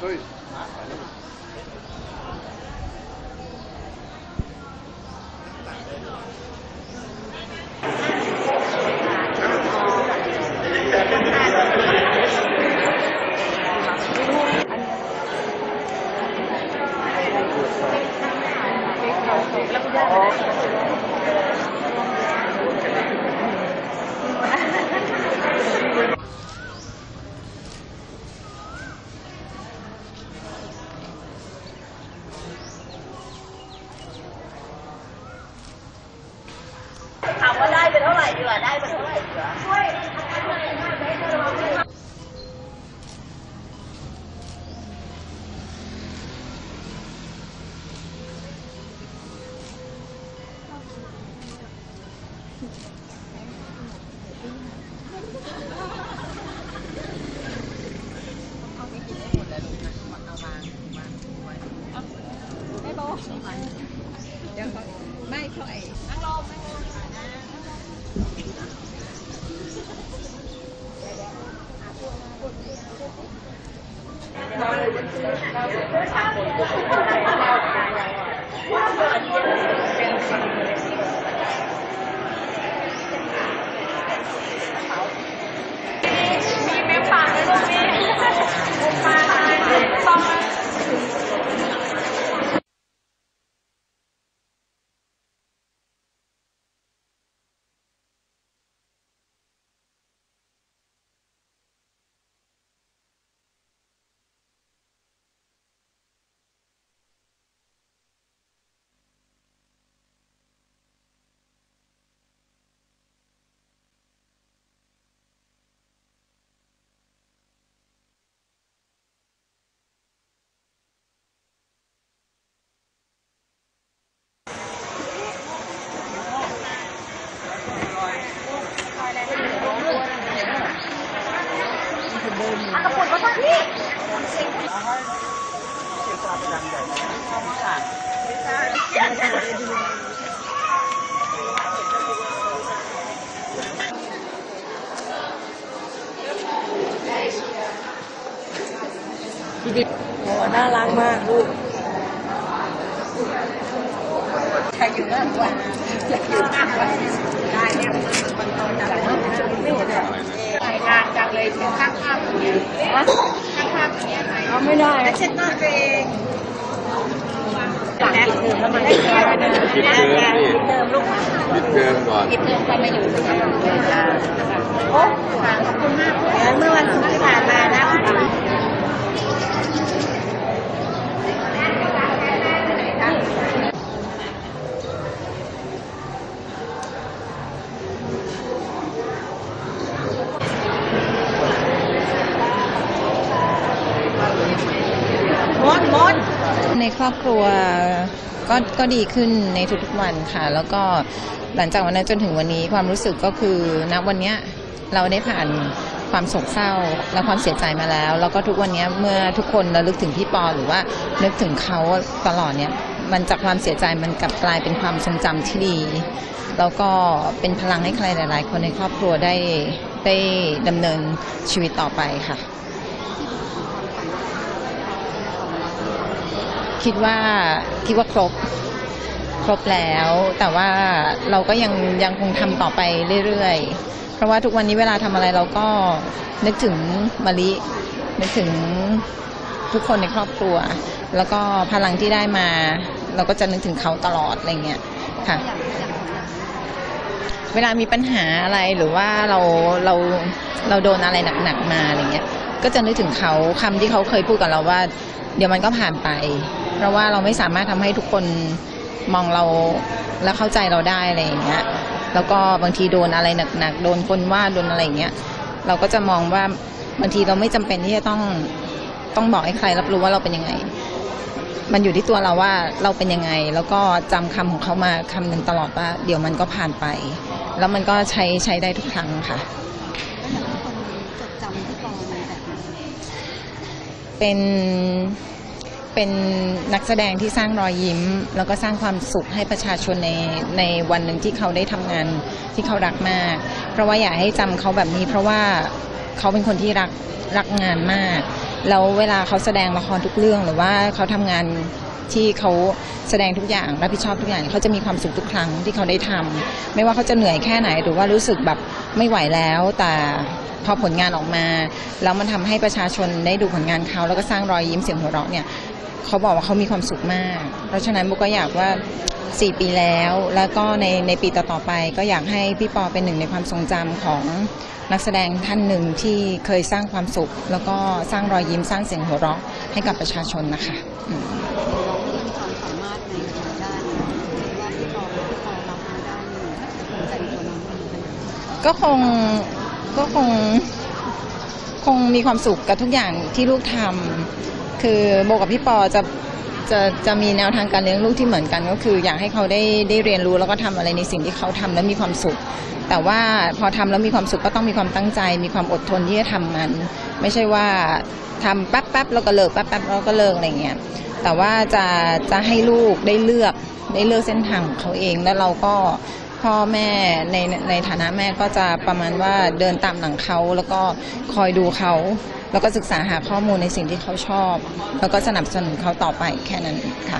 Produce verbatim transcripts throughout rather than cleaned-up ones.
ถามว่าได้เป็นเท่าไหร่ดีกว่าได้เป็นเท่าไหร่ดีกว่าช่วยไม่โบเดี๋ยวเขาไม่เขาไอ้นั่งลงนั่งลงมีแม่ปากเลยลูกนี่มุมมาซ่อมกระปุกมาพี่โอ้น่ารักมากลูกใครอยู่มากกว่าอยากอยู่มากกว่าได้เนี่ยมันโตจังไม่เห็นเลยไปนานจังเลยถึงข้างภาพอย่างเงี้ยข้างภาพอย่างเงี้ยไหนเอาไม่ได้เช็ดหน้าตัวเองหลังปิดเทอมแล้วมันได้แค่ไปเดินปิดเทอมปิดเทอมลูกค่ะปิดเทอมก่อนปิดเทอมก็ไม่อยู่โอ้ขอบคุณมากเมื่อวันศุกร์ที่ผ่านมานะในครอบครัวก็ก็ดีขึ้นในทุกๆวันค่ะแล้วก็หลังจากวันนั้นจนถึงวันนี้ความรู้สึกก็คือณวันนี้เราได้ผ่านความโศกเศร้าและความเสียใจมาแล้วแล้วก็ทุกวันนี้เมื่อทุกคนระลึกถึงพี่ปอหรือว่านึกถึงเขาตลอดเนี่ยมันจากความเสียใจมันกลับกลายเป็นความทรงจำที่ดีแล้วก็เป็นพลังให้ใครหลายๆคนในครอบครัวได้ได้ดำเนินชีวิตต่อไปค่ะคิดว่าคิดว่าครบครบแล้วแต่ว่าเราก็ยังยังคงทำต่อไปเรื่อยๆเพราะว่าทุกวันนี้เวลาทำอะไรเราก็นึกถึงมะลินึกถึงทุกคนในครอบครัวแล้วก็พลังที่ได้มาเราก็จะนึกถึงเขาตลอดอะไรเงี้ยค่ะเวลามีปัญหาอะไรหรือว่าเราเราเราโดนอะไรหนักๆมาอะไรเงี้ยก็จะนึกถึงเขาคำที่เขาเคยพูดกับเราว่าเดี๋ยวมันก็ผ่านไปเพราะว่าเราไม่สามารถทำให้ทุกคนมองเราและเข้าใจเราได้อะไรอย่างเงี้ยแล้วก็บางทีโดนอะไรหนักๆโดนคนว่าโดนอะไรอย่างเงี้ยเราก็จะมองว่าบางทีเราไม่จำเป็นที่จะต้องต้องบอกให้ใครรับรู้ว่าเราเป็นยังไงมันอยู่ที่ตัวเราว่าเราเป็นยังไงแล้วก็จำคำของเขามาคำหนึ่งตลอดว่าเดี๋ยวมันก็ผ่านไปแล้วมันก็ใช้ใช้ได้ทุกครั้งค่ะเป็นเป็นนักแสดงที่สร้างรอยยิ้มแล้วก็สร้างความสุขให้ประชาชนในในวันหนึ่งที่เขาได้ทำงานที่เขารักมากเพราะว่าอยากให้จำเขาแบบนี้เพราะว่าเขาเป็นคนที่รักรักงานมากแล้วเวลาเขาแสดงละครทุกเรื่องหรือว่าเขาทำงานที่เขาแสดงทุกอย่างรับผิดชอบทุกอย่างเขาจะมีความสุขทุกครั้งที่เขาได้ทำไม่ว่าเขาจะเหนื่อยแค่ไหนหรือว่ารู้สึกแบบไม่ไหวแล้วแต่พอผลงานออกมาแล้วมันทำให้ประชาชนได้ดูผลงานเขาแล้วก็สร้างรอยยิ้มเสียงหัวเราะเนี่ยเขาบอกว่าเขามีความสุขมากเพราะฉะนั้นบุ๊กก็อยากว่าสี่ปีแล้วแล้วก็ในในปีต่อๆไปก็อยากให้พี่ปอเป็นหนึ่งในความทรงจำของนักแสดงท่านหนึ่งที่เคยสร้างความสุขแล้วก็สร้างรอยยิ้มสร้างเสียงหัวเราะให้กับประชาชนนะคะอืมก็คงก็คงคงมีความสุขกับทุกอย่างที่ลูกทำคือโบกับพี่ปอจะจะจะมีแนวทางการเลี้ยงลูกที่เหมือนกันก็คืออยากให้เขาได้ได้เรียนรู้แล้วก็ทำอะไรในสิ่งที่เขาทำแล้วมีความสุขแต่ว่าพอทำแล้วมีความสุขก็ต้องมีความตั้งใจมีความอดทนที่จะทำมันไม่ใช่ว่าทำแป๊บแป๊บแล้วก็เลิกแป๊บแป๊บแล้วก็เลิกอะไรเงี้ยแต่ว่าจะจะให้ลูกได้เลือกได้เลือกเส้นทางของเขาเองแล้วเราก็พ่อแม่ในในฐานะแม่ก็จะประมาณว่าเดินตามหลังเขาแล้วก็คอยดูเขาแล้วก็ศึกษาหาข้อมูลในสิ่งที่เขาชอบแล้วก็สนับสนุนเขาต่อไปแค่นั้นค่ะ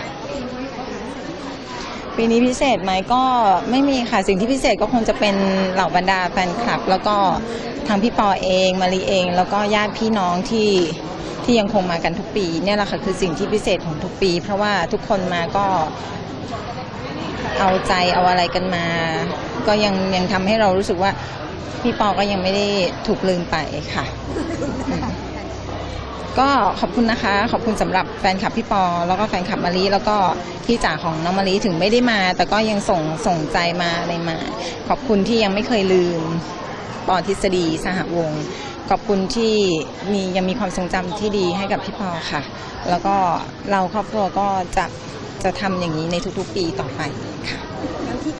ปีนี้พิเศษไหมก็ไม่มีค่ะสิ่งที่พิเศษก็คงจะเป็นเหล่าบรรดาแฟนคลับแล้วก็ทางพี่ปอเองมารีเองแล้วก็ญาติพี่น้องที่ที่ยังคงมากันทุกปีเนี่ยแหละค่ะคือสิ่งที่พิเศษของทุกปีเพราะว่าทุกคนมาก็เอาใจเอาอะไรกันมาก็ยังยังทำให้เรารู้สึกว่าพี่ปอก็ยังไม่ได้ถูกลืมไปค่ะก็ขอบคุณนะคะขอบคุณสำหรับแฟนคลับพี่ปอแล้วก็แฟนคลับมารีแล้วก็พี่จ๋าของน้องมารีถึงไม่ได้มาแต่ก็ยังส่งส่งใจมาอะไรมาขอบคุณที่ยังไม่เคยลืมปอทฤษฎีสหวงศ์ขอบคุณที่มียังมีความทรงจำที่ดีให้กับพี่ปอค่ะแล้วก็เราครอบครัวก็จะจะทำอย่างนี้ในทุกๆปีต่อไปค่ะ